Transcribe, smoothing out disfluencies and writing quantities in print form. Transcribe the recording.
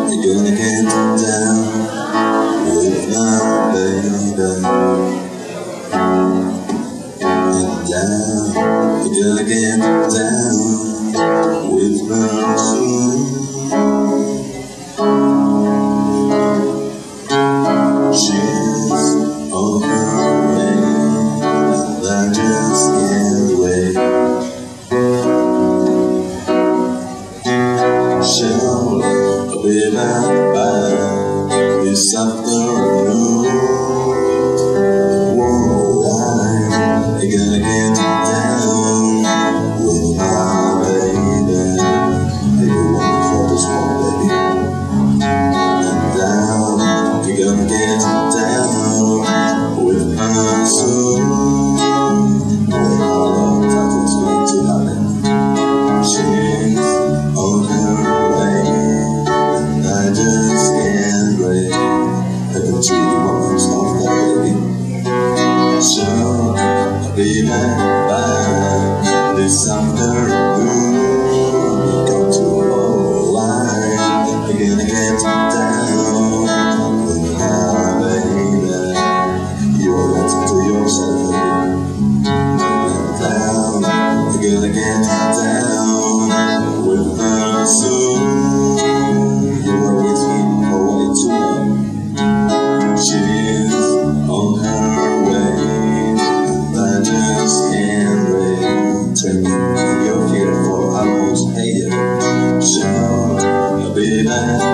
You're gonna get down with my baby. And down, you're gonna get down with her soon. She's on her way, and I just can't wait. She'll be back by this afternoon. Whoa, you're gonna get down with my baby. Baby, one for this one, baby. And down, you're gonna get down with her soon. She's on her way, and I just can't wait. Heaven to the ones of the baby. She'll be back by this afternoon. Go to all line, you're gonna get down with my baby. You're dancing to yourself, baby. And down, you're gonna get down with her soon. You are waiting for way too long. She's on her way, and I just can't wait. Tell me you're here for almost a year. She'll be back